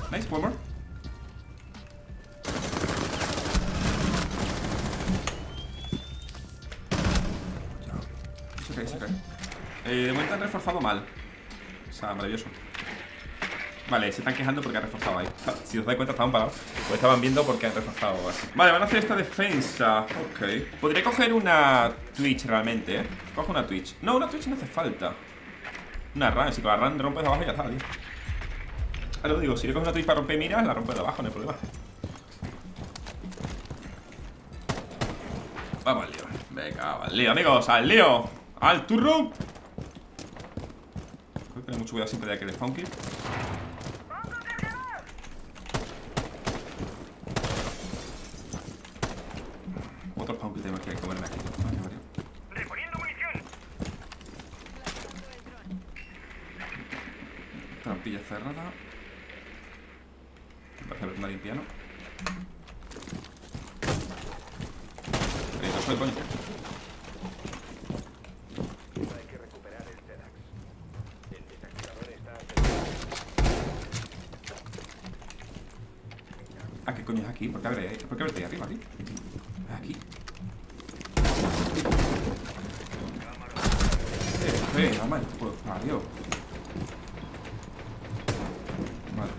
Nice, one more. Se cae. De momento han reforzado mal. O sea, maravilloso. Vale, se están quejando porque han reforzado ahí. Si os dais cuenta, estaban parados. Pues estaban viendo porque han reforzado así. Vale, van a hacer esta defensa. Ok. Podría coger una Twitch realmente, ¿eh? Cojo una Twitch. No, una Twitch no hace falta. Una RAM, si con la RAM rompes de abajo ya está, tío. Ahora lo digo, si le coges una Twitch para romper miras, la rompes de abajo, no hay problema. Vamos al lío. Venga, vamos al lío, amigos, al lío. ¡Al turro! Hay que tener mucho cuidado siempre de aquel spawn kill. Otro spawn kill tenemos que comerme aquí. Reponiendo munición. Trampilla cerrada. Parece una limpia, ¿no? Soy coño. Hay que recuperar el TEDx. El desactivador está... Ah, ¿qué coño es aquí? ¿Por qué abre ahí arriba, tío? Es aquí. Mamá, pues adiós. Vale.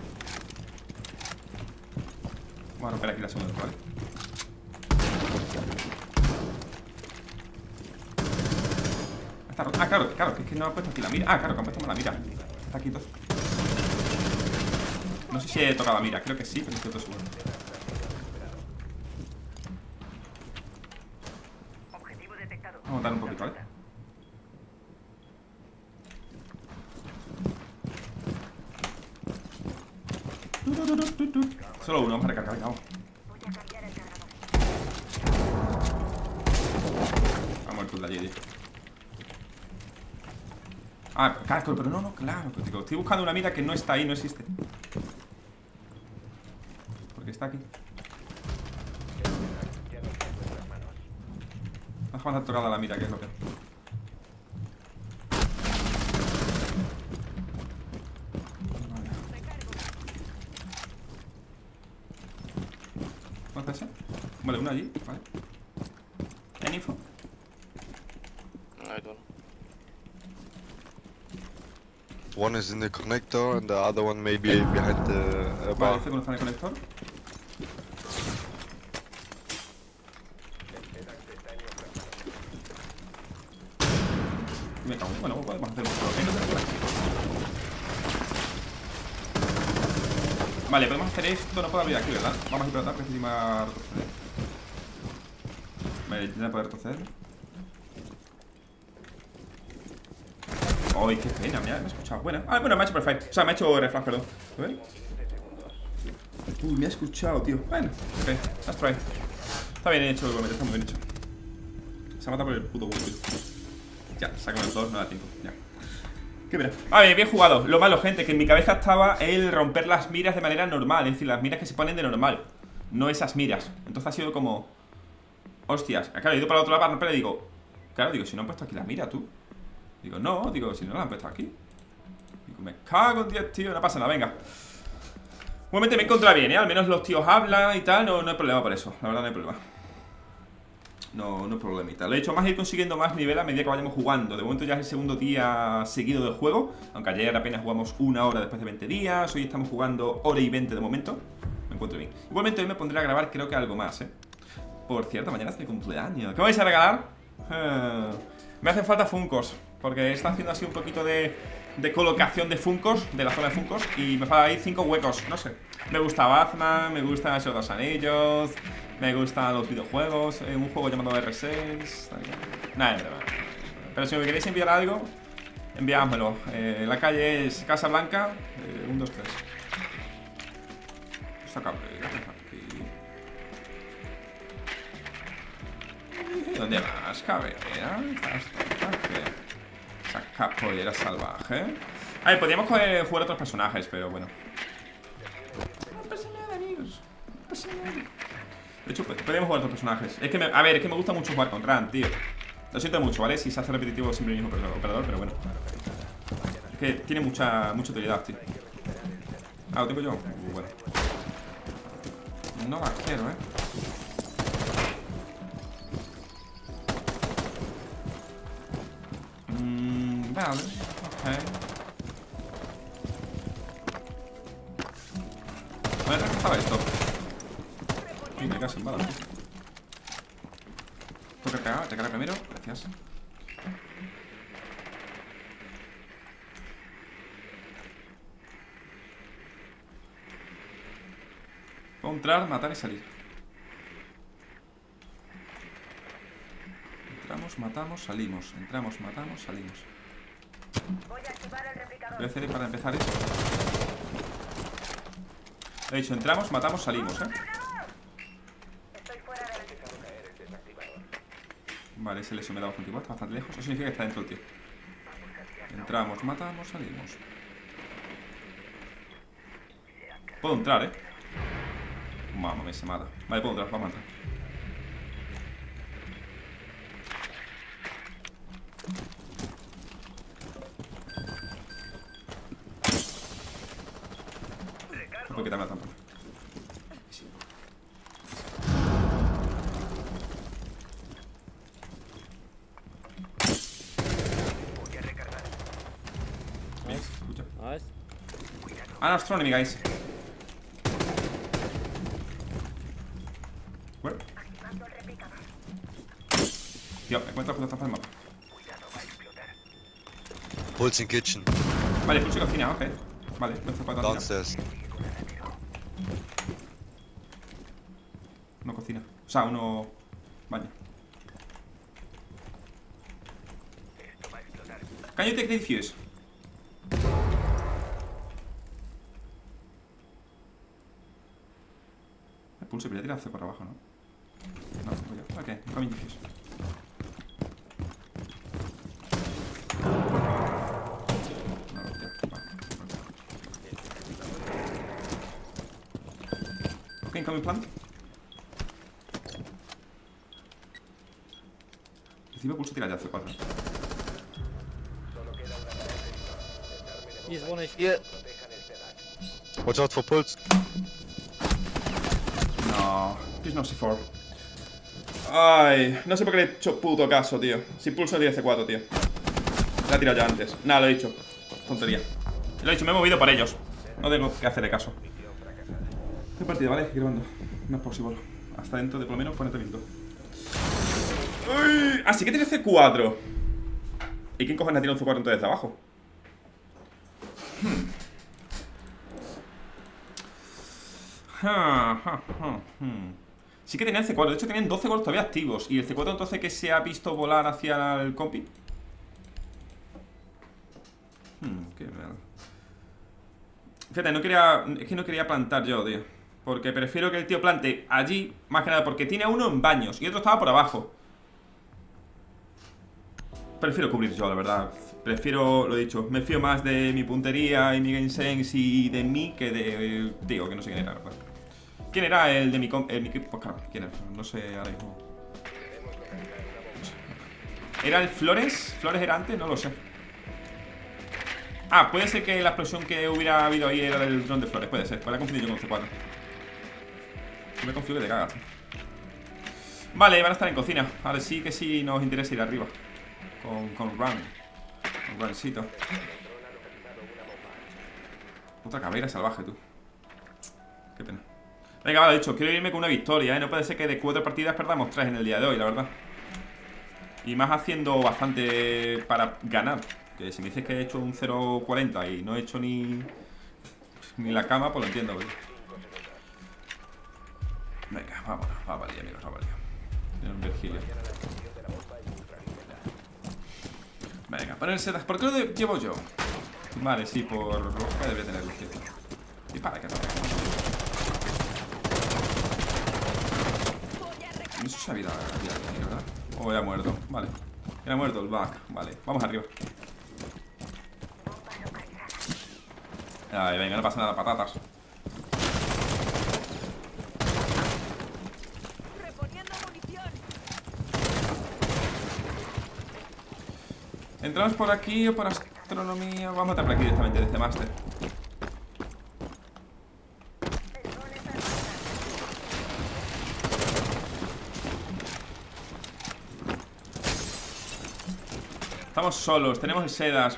Vamos a romper aquí la segunda, ¿vale? Está rota. Ah, claro, que es que no ha puesto aquí la mira. Ah, claro, que han puesto la mira. Está aquí entonces. No sé si he tocado la mira, creo que sí, pero no estoy todo seguro. Objetivo detectado. Vamos a dar un poquito, ¿vale? Solo uno, vamos a recargar, venga, vamos. Voy a cambiar el cargador. Vamos el puzzle allí, tío. Ah, claro, pero no, claro, pero digo, estoy buscando una mira que no está ahí, no existe. Porque está aquí. Ya lo tengo en las manos. No jamás ha tocado la mira, que es lo que... ¿Dónde está ese? Vale, una allí, vale. ¿Hay info? I don't know. One is in the connector and the other one may be behind the Vale, bar. dice que no está en el conector. Me cago. Bueno, podemos hacer mucho. Vale, podemos hacer esto. No puedo abrir aquí, ¿verdad? Vamos a ir por atrás, porque encima va a retroceder. Vale, intenta poder retroceder. Ay, qué pena, me ha escuchado. Buena. Ah, bueno, me ha hecho perfecto. O sea, me ha hecho reflash, perdón. A ver. Uy, me ha escuchado, tío. Bueno, ok, let's try. Está bien hecho, igualmente, está muy bien hecho. Se ha matado por el puto Google. Ya, saca el 2, no da tiempo. Ya. Qué pena. Vale, bien jugado. Lo malo, gente, que en mi cabeza estaba el romper las miras de manera normal. Es decir, las miras que se ponen de normal. No esas miras. Entonces ha sido como... Hostias. Claro, he ido para el otro lado, pero le digo... Claro, digo, si no han puesto aquí la mira, tú. Digo, no, digo, si no la han puesto aquí. Digo, me cago en 10, tío, no pasa nada, venga. Igualmente me he encontrado bien, ¿eh? Al menos los tíos hablan y tal, no hay problema por eso. La verdad no hay problema. No hay problemita. Lo he hecho más ir consiguiendo más nivel a medida que vayamos jugando. De momento ya es el segundo día seguido del juego. Aunque ayer apenas jugamos 1 hora después de 20 días. Hoy estamos jugando hora y 20 de momento. Me encuentro bien. Igualmente hoy me pondré a grabar creo que algo más, ¿eh? Por cierto, mañana es mi cumpleaños. ¿Qué vais a regalar? Me hacen falta Funkos, porque está haciendo así un poquito de colocación de Funkos, de la zona de Funkos, y me faltan ahí 5 huecos, no sé. Me gusta Batman, me gusta Señor de los Anillos, me gustan los videojuegos, un juego llamado R6. Nada, pero si me queréis enviar algo, enviádmelo. La calle es Casa Blanca, 1, 2, 3. Está cabrón. ¿Dónde vas, cabrera? ¿Estás salvaje? Esa capoeira salvaje. A ver, podríamos jugar otros personajes, pero bueno. No pasa nada, amigos. No pasa nada. De hecho, podríamos jugar otros personajes. Es que a ver, es que me gusta mucho jugar con Ran, tío. Lo siento mucho, ¿vale? Si se hace repetitivo siempre el mismo operador, pero bueno. Es que tiene mucha utilidad, tío. Ah, lo tengo yo. Bueno. No la quiero, Vale. Ok. Vale, reforzaba esto. Y me caso en balas. Toca cargar primero. Gracias. Puedo entrar, matar y salir. Entramos, matamos, salimos. Entramos, matamos, salimos. Voy a activar el replicador. Voy a hacer para empezar esto. He dicho, entramos, matamos, salimos, Estoy fuera del Vale, ese leso me da bastante igual, está bastante lejos. Eso significa que está dentro el tío. Entramos, matamos, salimos. Puedo entrar, Mamá, me se mata. Vale, puedo entrar, vamos a entrar. No puedo quitarme la trampa. Sí. Voy a recargar. Bien, escucha. Nice. Astronomy, guys. Where? Tío, me encuentro con trampas del mapa. Pulse in kitchen. Vale, pulse cocina, ok. Vale, me para cocina. Downstairs. No cocina. O sea, uno baño. Can you take the defuse? El pulse debería tirarse por abajo, ¿no? No, tengo yo. Ok, coming defuse. No, tío. Vale. Ok, incoming plant. Encima pulso tira ya C4. He's 1 HP. Yeah. Watch out for pulse. No, please no C4. Ay, no sé por qué le he hecho puto caso, tío. Si pulso tiene C4, tío. La he tirado ya antes. Nada, lo he dicho. Tontería. Lo he dicho, me he movido por ellos. No tengo que hacerle caso. Qué partida, ¿vale? Grabando. No es posible. Hasta dentro de por lo menos 40 minutos. Uy, así que tiene C4. ¿Y quién cojones ha tirado un C4 entonces de abajo? Sí que tenían C4, de hecho tenían 12 C4 todavía activos. ¿Y el C4 entonces que se ha visto volar hacia el compi? Qué mal. Fíjate, es que no quería plantar yo, tío. Porque prefiero que el tío plante allí, más que nada porque tiene a uno en baños y otro estaba por abajo. Prefiero cubrir yo, la verdad. Prefiero, lo dicho, me fío más de mi puntería y mi game sense y de mí que de... Tío, que no sé quién era, ¿verdad? ¿Quién era el de mi pues claro, ¿quién era? No sé ahora mismo. No sé. ¿Era el Flores? ¿Flores era antes? No lo sé. Ah, puede ser que la explosión que hubiera habido ahí era del dron de Flores, puede ser. Pues la he confundido yo con C4. Me confío que te cagas. Vale, van a estar en cocina. Ahora sí que sí nos interesa ir arriba. Con Run. Con Runcito. Otra cabrera salvaje, tú. Qué pena. Venga, vale, dicho, quiero irme con una victoria, No puede ser que de 4 partidas perdamos 3 en el día de hoy, la verdad. Y más haciendo bastante para ganar. Que si me dices que he hecho un 0.40 y no he hecho ni la cama, pues lo entiendo, ¿verdad? Venga, vámonos, va para el día, amigos, va para el día. Tiene un Virgilio. Venga, poner setas. ¿Por qué lo llevo yo? Vale, sí, por lógica debe tener luz. Dispara, que no. No sé si ha habido aquí, ¿verdad? Oh, ya ha muerto, vale. Ya ha muerto el bug, vale. Vamos arriba. Ay, venga, no pasa nada, patatas. ¿Entramos por aquí o por astronomía? Vamos a entrar por aquí directamente, desde Master. Estamos solos, tenemos el sedas.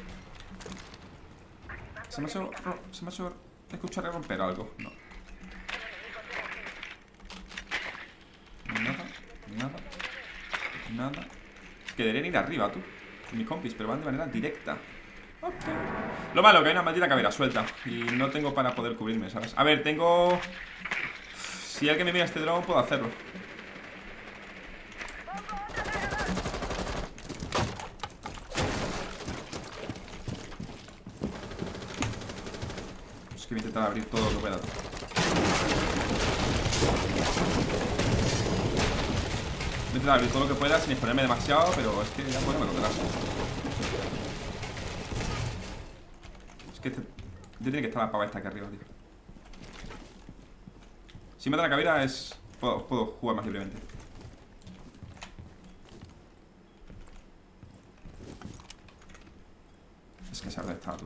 Se me ha hecho escuchar romper algo. No. Nada. Que deberían ir arriba, tú. Mis compis, pero van de manera directa. Okay. Lo malo, que hay una maldita cabera suelta y no tengo para poder cubrirme, ¿sabes? A ver, tengo... Si alguien me mira este drone, puedo hacerlo. Es que voy a intentar abrir todo lo que pueda. Voy a intentar abrir todo lo que pueda sin exponerme demasiado, pero es que ya pues no me contarás. Es que tiene que estar la pava esta aquí arriba, tío. Si mata la cabera es... Puedo jugar más libremente. Es que sabe dónde está, tú.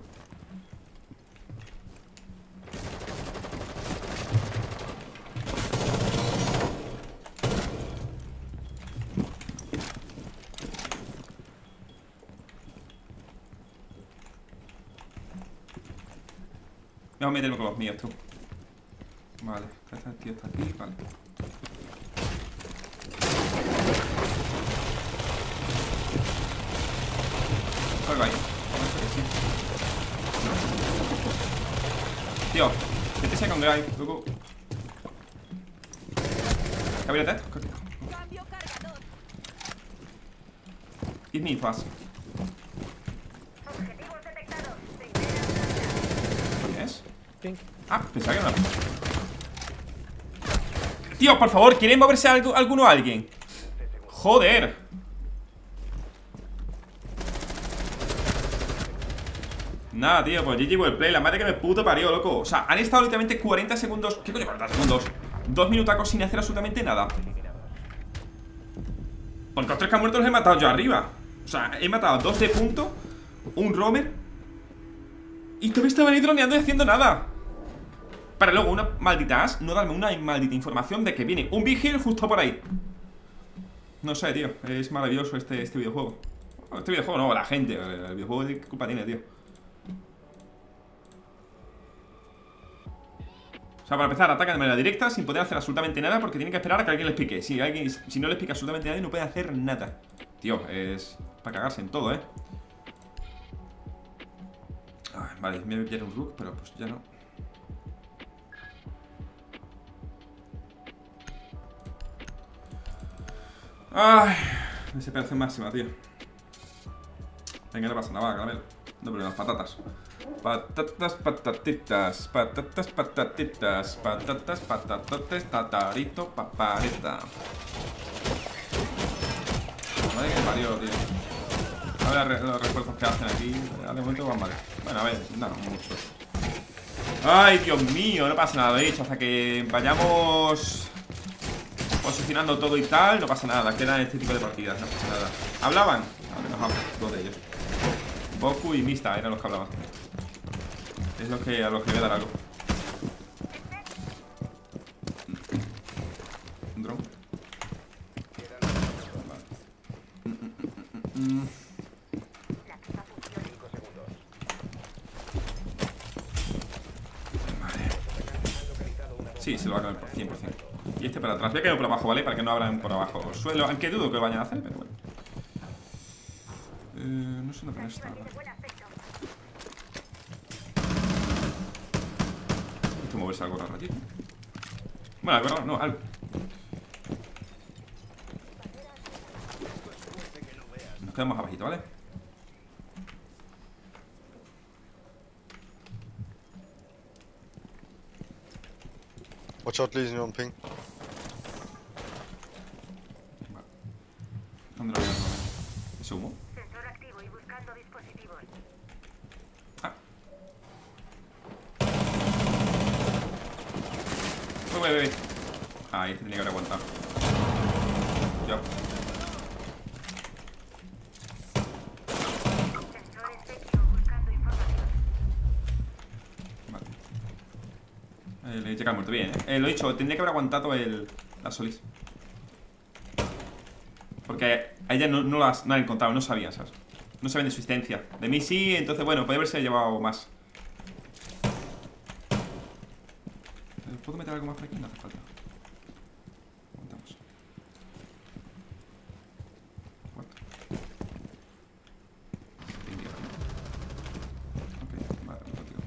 Vamos a meterme con los míos, tú. Vale, este tío está aquí, vale. Salgo ahí. Tío, este se con Gray, loco. Cabírate. Cambio cargador. Give me fast. Objetivos detectados. ¿Qué es? Pink. Ah, pensaba que no. Tío, por favor, ¿quieren moverse alguno a alguien? Joder. Nada, tío, pues GG Wellplay. La madre que me puto parió, loco. O sea, han estado literalmente 40 segundos. ¿Qué coño 40 segundos? 2 minutacos sin hacer absolutamente nada. Porque los 3 que han muerto los he matado yo arriba. O sea, he matado 2 de punto, un roamer, y todavía estaban ahí droneando y haciendo nada. Para luego una maldita as no darme una maldita información de que viene un vigil justo por ahí. No sé, tío. Es maravilloso este videojuego. Este videojuego no, la gente. El videojuego, ¿qué culpa tiene, tío? O sea, para empezar, atacan de manera directa sin poder hacer absolutamente nada porque tienen que esperar a que alguien les pique. Si no les pica absolutamente nadie, no puede hacer nada. Tío, es para cagarse en todo, Ay, vale, me voy a pillar un rook, pero pues ya no. Ay, desesperación máxima, tío. Venga, no pasa nada, va, caramelo. No problemas, patatas. Patatas, patatitas. Patatas, patatitas. Patatas, patatotes, tatarito, paparita. Madre que parió, tío. A ver los refuerzos que hacen aquí. De momento van mal. Bueno, a ver, no, muchos. Ay, Dios mío, no pasa nada, de hecho, hasta que vayamos posicionando todo y tal, no pasa nada. Quedan este tipo de partidas, no pasa nada. ¿Hablaban? A ver, nos hablan, 2 de ellos. Boku y Mista eran los que hablaban. Es lo que, a los que voy a dar algo. ¿Un drone? Vale. Vale. Sí, se lo va a comer por 100%. Y este para atrás. Voy a caer por abajo, ¿vale? Para que no abran por abajo suelo. Aunque dudo que lo vayan a hacer, pero bueno. No sé dónde poner esta. Hay que moverse algo raro aquí. Bueno, algo raro, no, algo. Nos quedamos abajito, ¿vale? Watch out, Legion on ping. Vale. ¿Dónde lo voy a poner? ¿Es humo? Sensor activo y buscando dispositivos. Ah. Uy. Ahí te tenía que haber aguantado. Ya. Sensor efectivo buscando información. Vale. Le he llegado muerto bien, Lo he dicho, tendría que haber aguantado la Solis. Porque a ella no la han encontrado, no sabía, ¿sabes? No saben de su existencia. De mí sí, entonces bueno, puede haberse llevado más. ¿Puedo meter algo más por aquí? No hace falta. Aguantamos. What? Ok, vale, no contigo.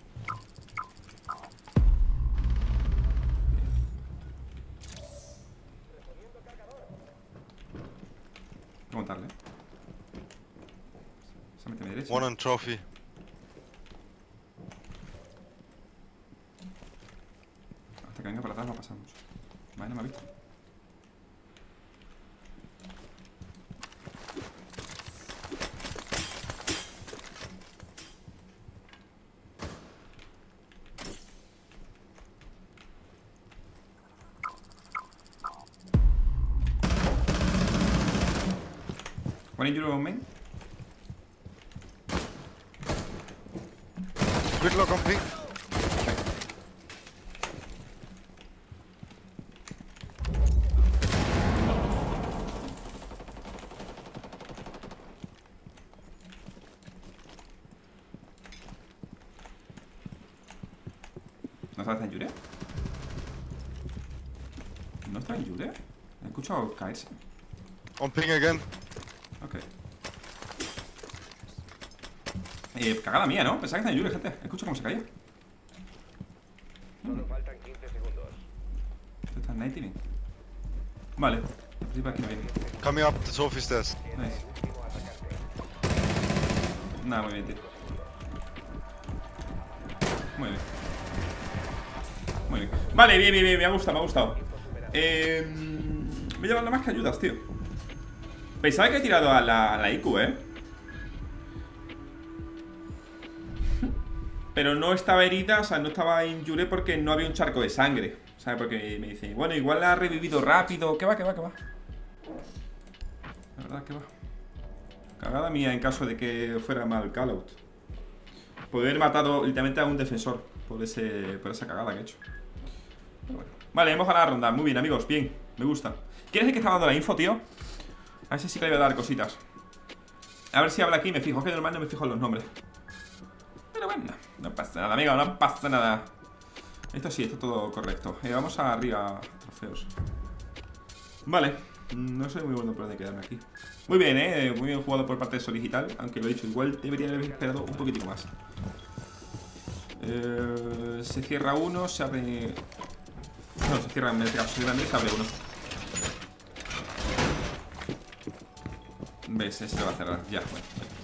Voy a montarle. Se mete a mi derecha. One on trophy. Hasta que venga para atrás va a pasar mucho. Vale, no me ha visto. One injury on main. Quick lock on pink. ¿No está en Yure? ¿No está en Yure? He escuchado caerse. On ping again. Ok. Cagada mía, ¿no? Pensaba que está en Yure, gente. Escucho cómo se caía. Solo faltan 15 segundos. Esto está en 19. Vale. Al principio aquí no viene. Coming up the trophy stairs. Nice. Último atacante. Nada, muy bien, tío. Muy bien. Muy bien. Vale, bien, bien, bien. Me ha gustado, me ha gustado. Voy llevando más que ayudas, tío. Pensaba que he tirado a la IQ, pero no estaba herida, o sea, no estaba injure porque no había un charco de sangre. ¿Sabes? Porque me dice, bueno, igual la ha revivido rápido. ¿Qué va, qué va, qué va? La verdad que va. Cagada mía en caso de que fuera mal callout. Podría haber matado literalmente a un defensor por esa cagada que he hecho. Pero bueno. Vale, hemos ganado la ronda. Muy bien, amigos, bien, me gusta. ¿Quién es el que está dando la info, tío? A ver si sí que le voy a dar cositas. A ver si habla aquí, me fijo. Es que normal no me fijo en los nombres. Pero bueno, no pasa nada, amigo, no pasa nada. Esto sí, esto todo correcto. Vamos arriba, trofeos. Vale, no soy muy bueno por dónde quedarme aquí. Muy bien, muy bien jugado por parte de Soligital. Aunque lo he dicho, igual debería haber esperado un poquitico más. Se cierra uno, se abre... No, se cierra en el caso, se abre uno. ¿Ves? Ese lo va a cerrar, ya, bueno.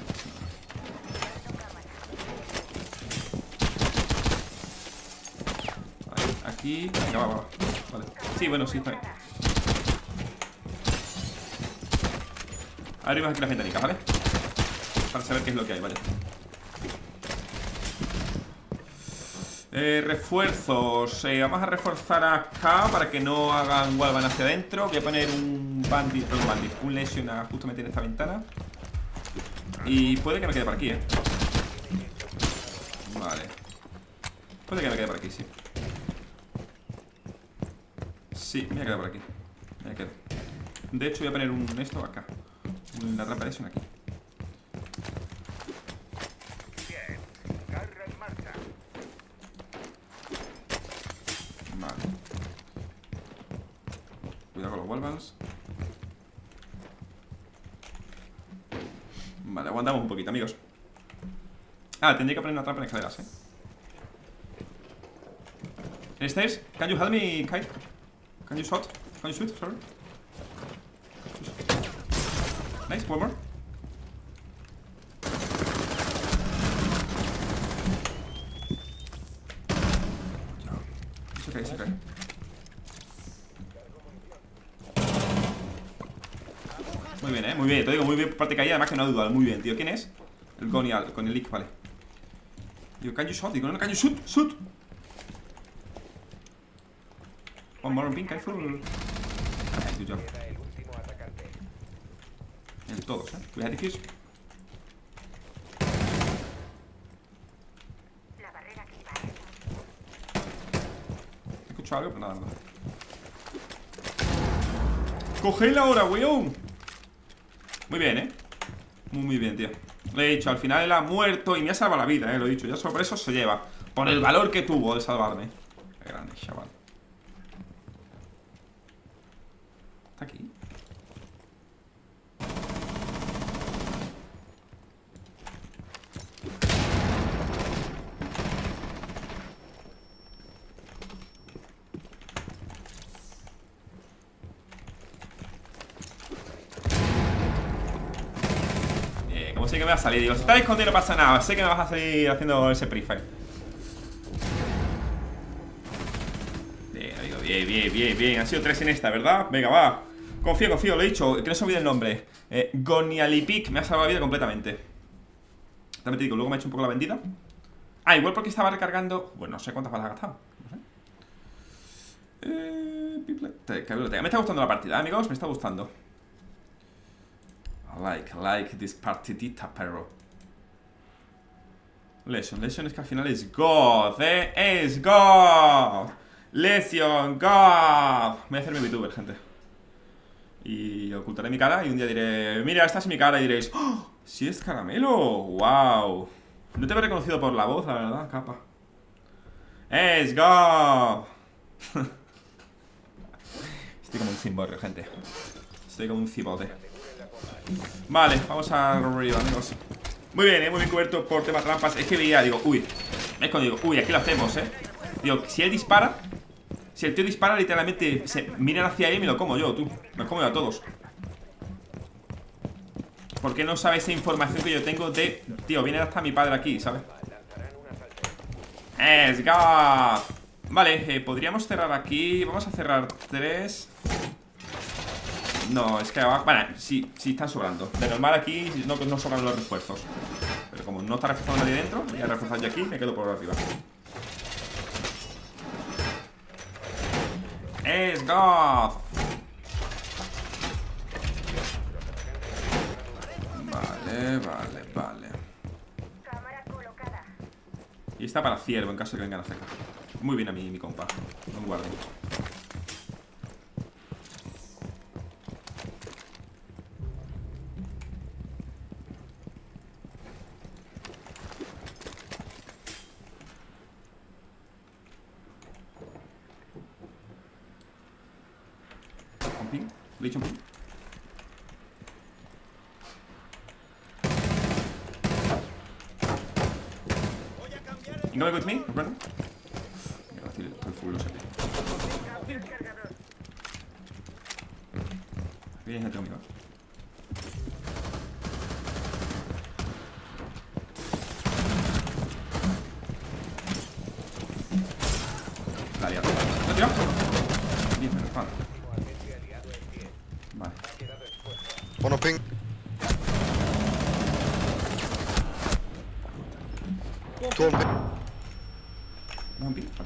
Vale, aquí... Venga, va. Vale. Sí, bueno, sí, está bien. Abrimos aquí las ventanicas, ¿vale? Para saber qué es lo que hay, vale. Refuerzos. Vamos a reforzar acá para que no hagan wallbang hacia adentro. Voy a poner un bandit, un lesion justamente en esta ventana. Y puede que me quede por aquí, Vale. Puede que me quede por aquí, sí. Sí, me voy a quedar por aquí. Me quedo. De hecho, voy a poner un esto acá. Una trampa de lesion aquí. Bien. Carga en marcha. Vale. Cuidado con los wallbangs. Vale, aguantamos un poquito, amigos. Tendría que poner una trampa en escaleras, Stairs, can you help me, Kai? Can you shot? Can you shoot? Sorry. Nice, one more. It's okay, it's okay. Muy bien, muy bien. Te digo, muy bien por parte de caída, además que no ha dudado. Muy bien, tío. ¿Quién es? El Goni con el leak, vale. Digo, can you shot? Digo, no, can you shoot? Shoot. One more on pink, careful. Nice, good job. Queda el último atacante. En todos, We had defuse. La barrera activa. He escuchado algo, pero nada, nada. ¡Cogedla ahora, weón! Muy bien, Muy bien, tío. Lo he dicho, al final él ha muerto y me ha salvado la vida, lo he dicho. Ya solo por eso se lleva. Por el valor que tuvo de salvarme. Qué grande, chaval. ¿Está aquí? Como sé que me va a salir, digo, si estás escondido no pasa nada. Sé que me vas a salir haciendo ese pre-fire. Bien, amigo, bien, bien, bien, bien. Han sido 3 en esta, ¿verdad? Venga, va. Confío, confío, lo he dicho, que no se olvide el nombre. Gonialipik me ha salvado la vida completamente. También te digo, luego me ha hecho un poco la vendida. Ah, igual porque estaba recargando. Bueno, no sé cuántas balas ha gastado. No sé. Me está gustando la partida, amigos, me está gustando. I like this partidita, perro. Lesion es que al final es God, es God. Lesion, God. Voy a hacer mi VTuber, gente. Y ocultaré mi cara y un día diré, mira, esta es mi cara, y diréis, ¡oh! ¡Sí es Caramelo! ¡Wow! No te he reconocido por la voz, la verdad, capa. ¡Es God! Estoy como un cimborrio, gente. Estoy como un cibote. Vale, vamos a arriba, amigos. Muy bien, muy bien cubierto por tema trampas. Es que veía, digo, uy. Es cuando digo, uy, aquí lo hacemos, Digo, si él dispara, si el tío dispara, literalmente se miran hacia él y me lo como yo, tú. Me lo como yo a todos. ¿Por qué no sabe esa información que yo tengo de... Tío, viene hasta mi padre aquí, ¿sabes? ¡Es God! Vale, podríamos cerrar aquí. Vamos a cerrar 3. No, es que abajo... Bueno, sí están sobrando. De normal aquí no sobran los refuerzos. Pero como no está reforzando nadie dentro, voy a reforzar yo aquí, me quedo por arriba. ¡Es God! Vale. Cámara colocada. Y está para ciervo en caso de que vengan a cerca. Muy bien a mí, mi compa. No guarden. Un ping. Le he dicho un ping. You going with me, Brandon? Mira, estoy full, lo sé. Viene gente conmigo. La liado. ¿No tiramos? Bien, pero espalda. Vale. One ping. Two on ping. ¿No un ping? Vale.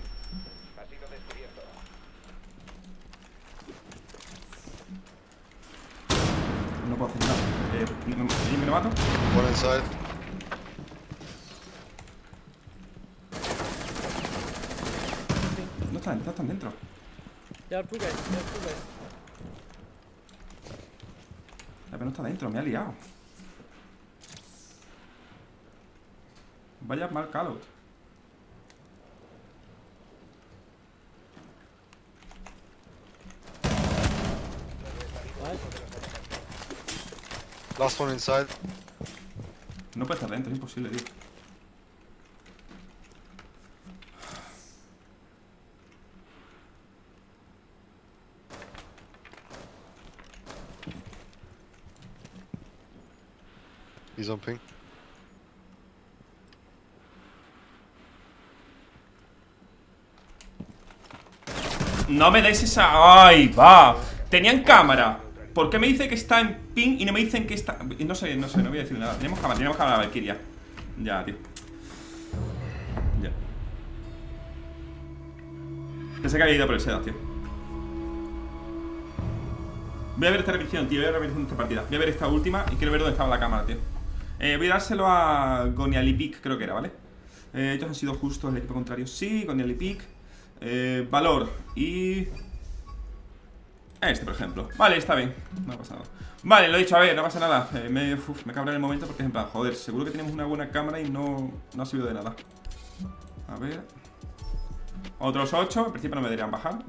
No puedo hacer nada. ¿Me lo mato? One inside. No están dentro. There are two guys. Pero no está dentro, me ha liado. Vaya mal callout. Last one inside. No puede estar dentro, es imposible, tío. He's on ping. No me deis esa... ¡Ay, va! Tenían cámara. ¿Por qué me dice que está en ping y no me dicen que está...? No sé, no voy a decir nada. Tenemos cámara la Valkyria. Ya, tío. Ya. Pensé que había ido por el Sedas, tío. Voy a ver esta revisión, tío. Voy a ver esta partida. Voy a ver esta última y quiero ver dónde estaba la cámara, tío. Voy a dárselo a Gonialipik, creo que era, ¿vale? Ellos han sido justos, el equipo contrario sí, Gonialipik. Valor y... Este, por ejemplo. Vale, está bien. No pasa nada. Vale, lo he dicho, a ver, no pasa nada. Me cabrea en el momento porque, en plan, joder, seguro que tenemos una buena cámara y no ha servido de nada. A ver. Otros 8. En principio no me deberían bajar.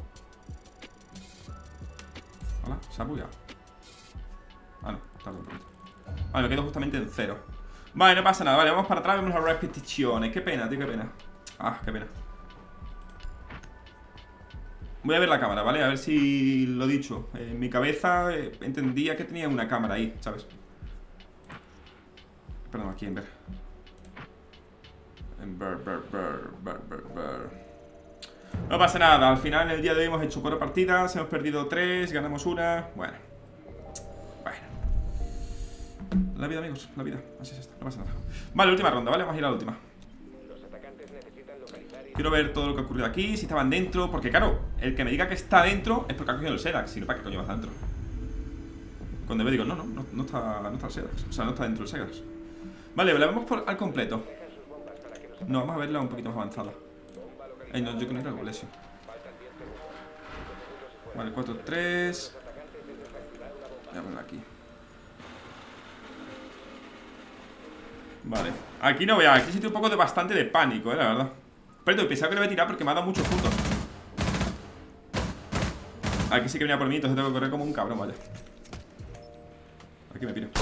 Hola, se ha bugueado. Ah, no, está bien. Vale, me quedo justamente en 0. Vale, no pasa nada. Vale, vamos para atrás, vemos las repeticiones. Qué pena, tío, qué pena. Ah, qué pena. Voy a ver la cámara, ¿vale? A ver si lo dicho. En mi cabeza entendía que tenía una cámara ahí, ¿sabes? Perdón, aquí en ver. En ver. No pasa nada, al final en el día de hoy hemos hecho 4 partidas, hemos perdido 3, ganamos una. Bueno. La vida, amigos, la vida. Así es esto, no pasa nada. Vale, última ronda, ¿vale? Vamos a ir a la última. Los atacantes necesitan localizar y... Quiero ver todo lo que ha ocurrido aquí, si estaban dentro. Porque claro, el que me diga que está dentro es porque ha cogido el Sedax. Si no, ¿para qué coño va dentro? Cuando me digo, no está el Sedax. O sea, no está dentro el Sedax. Vale, la vemos al completo. No, vamos a verla un poquito más avanzada. No, yo creo que no era el Lesio. Vale, 4-3. Voy a ponerla aquí. Vale, aquí no veo, aquí siento un poco de bastante de pánico, la verdad. Pero pensaba que lo voy a tirar porque me ha dado muchos puntos. Aquí sí que venía por mí, entonces tengo que correr como un cabrón, vaya. Aquí me piro.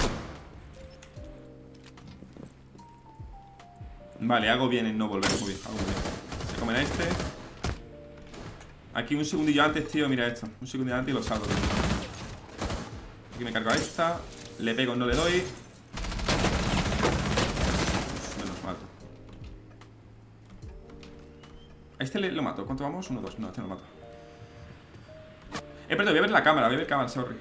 Vale, hago bien en no volver, muy bien, hago muy bien. Se comen a este. Aquí un segundillo antes, tío, mira esto. Un segundillo antes y lo salgo, tío. Aquí me cargo a esta. Le pego, no le doy. A este lo mato. ¿Cuánto vamos? 1, 2. No, este no lo mato. Perdón, voy a ver la cámara. Voy a ver cámaras, sorry.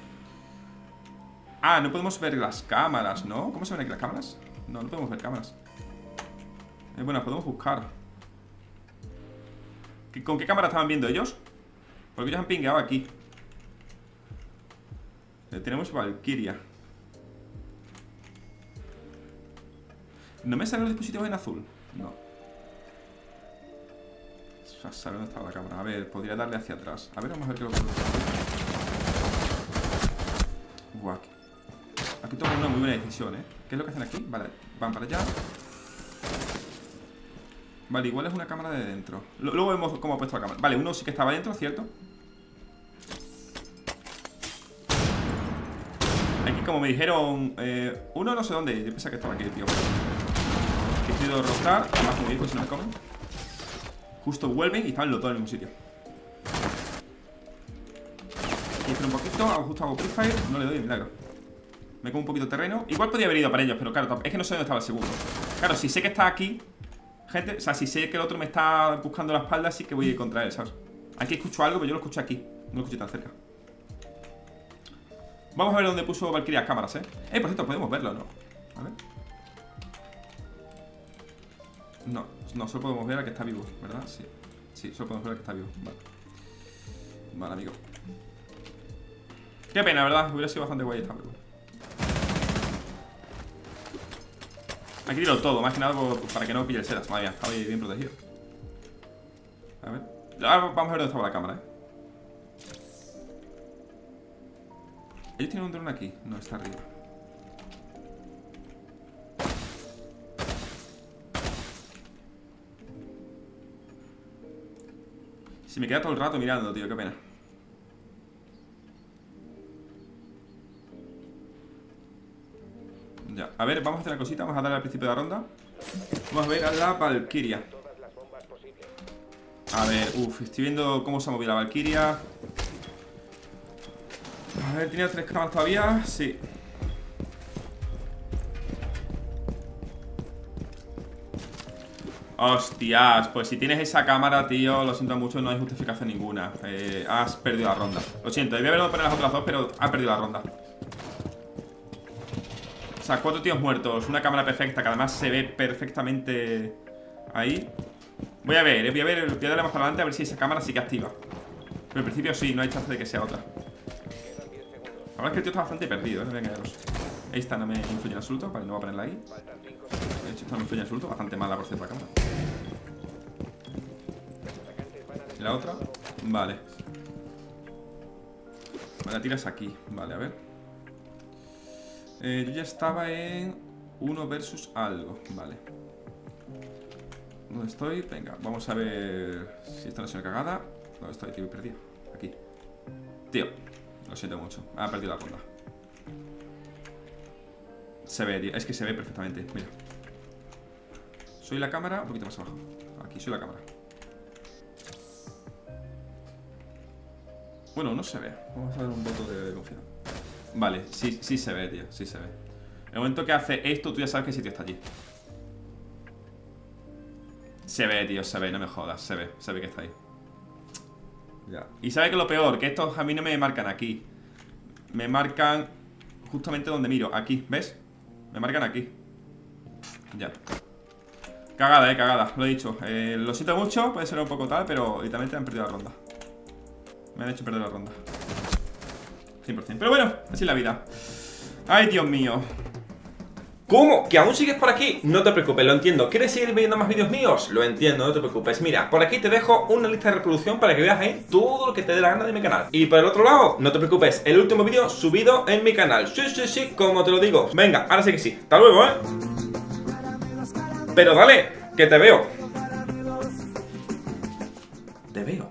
Ah, no podemos ver las cámaras, ¿no? ¿Cómo se ven aquí las cámaras? No, no podemos ver cámaras. Bueno, podemos buscar. ¿Con qué cámara estaban viendo ellos? Porque ellos han pingueado aquí. Tenemos Valkyria. ¿No me salen los dispositivos en azul? No. ¿Sabe dónde estaba la cámara? A ver, podría darle hacia atrás. A ver, vamos a ver qué lo que... Aquí tomo una muy buena decisión, ¿eh? ¿Qué es lo que hacen aquí? Vale, van para allá. Vale, igual es una cámara de dentro. Luego vemos cómo ha puesto la cámara. Vale, uno sí que estaba dentro, ¿cierto? Aquí como me dijeron... uno no sé dónde. Yo pensaba que estaba aquí, tío. He decidido rotar. Además, muy bien, pues si no me comen. Justo vuelven y estaban los dos en el mismo sitio. Aquí un poquito, justo hago Prefire. No le doy el milagro. Me como un poquito de terreno. Igual podría haber ido para ellos, pero claro, es que no sé dónde estaba el segundo. Claro, si sé que está aquí, gente, o sea, si sé que el otro me está buscando la espalda, sí que voy a ir contra él, ¿sabes? Aquí escucho algo, pero yo lo escucho aquí. No lo escucho tan cerca. Vamos a ver dónde puso Valkyria las cámaras, ¿eh? Por cierto, podemos verlo, ¿no? A ver. No, solo podemos ver al que está vivo, ¿verdad? Sí. Sí, solo podemos ver al que está vivo. Vale. Vale, amigo. Qué pena, ¿verdad? Hubiera sido bastante guay esta, pero... Aquí tiro todo, más que nada para que no pille el Sedax. Madre mía, está bien protegido. A ver. Ahora vamos a ver dónde estaba la cámara, ¿eh? ¿Ellos tienen un dron aquí? No, está arriba. Si me queda todo el rato mirando, tío, qué pena. Ya, a ver, vamos a hacer una cosita. Vamos a darle al principio de la ronda. Vamos a ver a la Valkyria. A ver, estoy viendo cómo se ha movido la Valkyria. A ver, ¿tiene 3 cámaras todavía? Sí. Hostias, pues si tienes esa cámara, tío, lo siento mucho, no hay justificación ninguna. Has perdido la ronda. Lo siento, debí haberlo poner las otras dos, pero has perdido la ronda. O sea, 4 tíos muertos, una cámara perfecta, que además se ve perfectamente ahí. Voy a ver, voy a darle más para adelante a ver si esa cámara sí que activa. Pero en principio sí, no hay chance de que sea otra. La verdad es que el tío está bastante perdido, no voy a engañaros. Esta no me influye en absoluto, vale, no voy a ponerla ahí. De hecho, esta no me influye en absoluto, bastante mala por cierto la cámara. ¿Y la otra? Vale. Me la tiras aquí. Vale, a ver. Yo ya estaba en 1 versus algo. Vale. ¿Dónde estoy? Venga, vamos a ver si esta no es una cagada. ¿Dónde estoy, tío? Perdido. Aquí. Tío, lo siento mucho. Ha perdido la ronda. Se ve, tío. Es que se ve perfectamente. Mira. Soy la cámara. Un poquito más abajo. Aquí, soy la cámara. Bueno, no se ve. Vamos a dar un voto de confianza. Vale, sí se ve, tío. Sí se ve. En el momento que hace esto, tú ya sabes que ese tío está allí. Se ve, tío, se ve, no me jodas. Se ve que está ahí. Ya. Y sabe que lo peor, que estos a mí no me marcan aquí. Me marcan justamente donde miro. Aquí, ¿ves? Me marcan aquí. Ya. Cagada, cagada, lo he dicho. Lo siento mucho, puede ser un poco tal, pero literalmente han perdido la ronda. Me han hecho perder la ronda 100%. Pero bueno, así es la vida. Ay, Dios mío. ¿Cómo? ¿Que aún sigues por aquí? No te preocupes, lo entiendo. ¿Quieres seguir viendo más vídeos míos? Lo entiendo, no te preocupes. Mira, por aquí te dejo una lista de reproducción para que veas ahí todo lo que te dé la gana de mi canal. Y por el otro lado, no te preocupes, el último vídeo subido en mi canal. Sí, como te lo digo. Venga, ahora sí que sí. Hasta luego, ¿eh? Pero dale, que te veo. Te veo.